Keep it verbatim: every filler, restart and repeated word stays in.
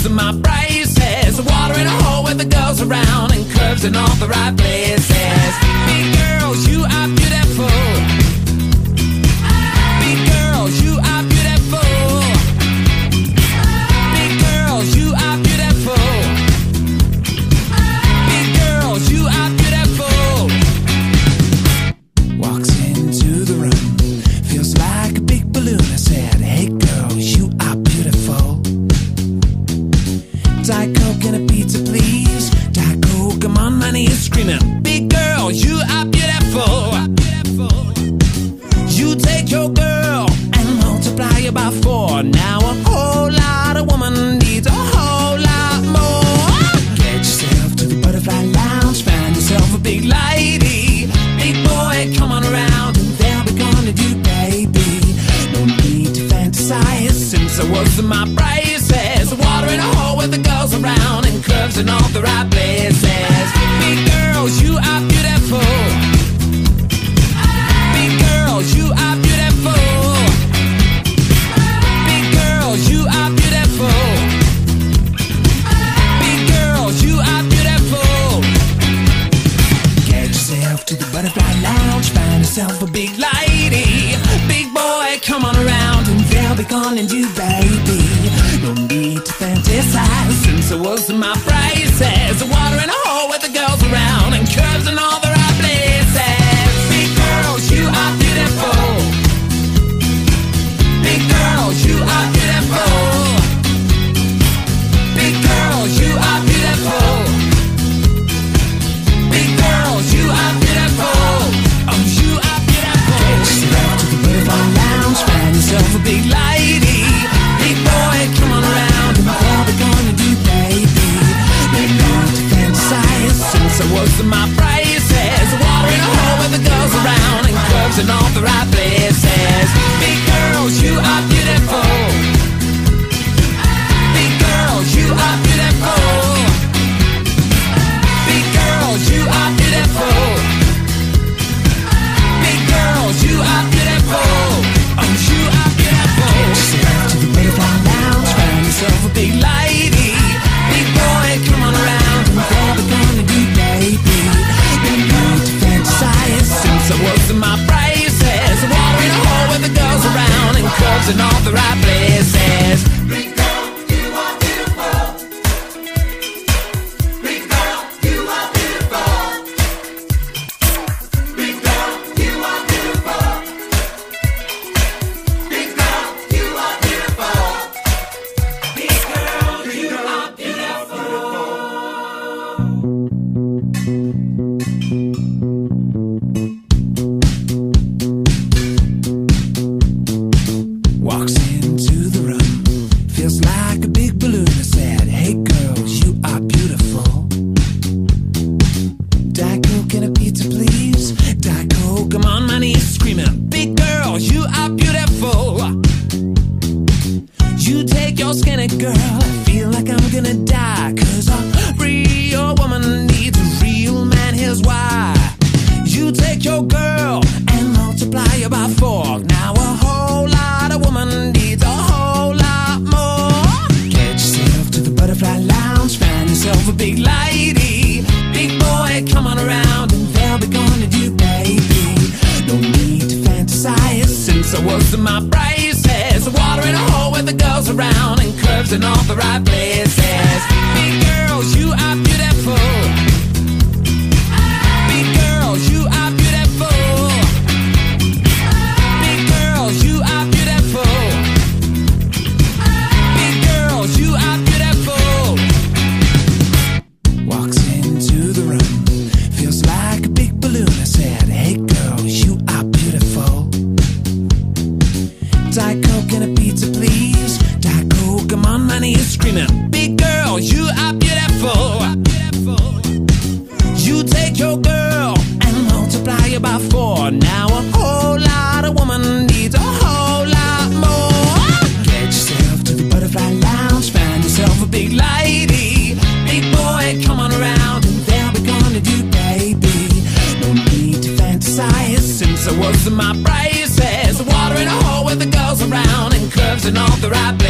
in my braces. Water in a hole with the girls around and curves in all the right places. Big girls, you are beautiful. Big girls, you are beautiful. Big girls, you are beautiful. Big girls, you are beautiful. Walks into the room, feels like a big balloon. I said, hey girls, you are beautiful. Diet Coke and a pizza, please. Diet Coke, I'm on my knees screaming, big girl, you are beautiful. You take your girl and multiply it by four. Now a whole lot of woman needs a whole lot more. Get yourself to the butterfly lounge, find yourself a big lady. Big boy, come on around and they'll be gonna do, baby. No need to fantasize since I was in my braces. Water in a hole with the girls around and curves in all the right places. Big girls, you are beautiful. Big girls, you are beautiful. Big girls, you are beautiful. Big girls, you are beautiful. Get yourself to the butterfly lounge, find yourself a big lady. Big boy, come on around and they'll be calling you, baby. No need to fantasize since I was in my braces. Water in a hole with the girls around and curves in all the right places. Big girls, you are beautiful. Big girls, you are beautiful. Big girls, you are beautiful. Big girls, you are beautiful. Oh, you are beautiful. Get yourself to the butterfly lounge, find yourself a big lady. Big boy, come on around and what we gonna do, baby? No need to fantasize since I was in my braces. Water in a hole with the girls around and curves in all the right places. Big girls, you are beautiful. Big girls, you are beautiful. Big girls, you are beautiful. Big girls, you are beautiful. Oh, you are beautiful. Get yourself to the butterfly lounge, find yourself a big lady. Big boy, come on around and what we gonna do, baby? No need to fantasize since I was in my braces. Water in a hole with the girls around and curves in all the right places. Big girl, you are beautiful. Big girl, you are beautiful. Big girl, you are beautiful. Big girl, you are beautiful. Big girl, you are beautiful. Walks into the room, feels like a big balloon. I said, hey girls, you are beautiful. Diet Coke and a pizza, please. Diet Coke, I'm on my knees screaming, big girls, you are beautiful. You take your skinny girl, I feel like I'm gonna die. Cause a real woman needs a real man, here's why. You take your girl and multiply her by four. Now a whole lot of woman needs a whole lot more. Get yourself to the butterfly lounge, find yourself a big lady. Big boy, come on around and they'll be gonna do, baby. No need to fantasize since I was in my braces. Water in a hole with the girls around and curves in all the right places. Big girls, you are beautiful. Big girls, you are beautiful. Big girls, you are beautiful. Big girls, you are beautiful. Walks into the room, feels like a big balloon. I said, hey girls, you are beautiful. Diet Coke and a pizza, please. Diet Coke, I'm on my knees screaming, big girls, you are beautiful. You take your girl and multiply it by four. Now a whole lot of woman needs a whole lot more. Get yourself to the butterfly lounge, find yourself a big lady. Big boy, come on around and they'll be gonna do, baby. No need to fantasize since I was in my braces. Water in a hole with the girls around and curves in all the right places.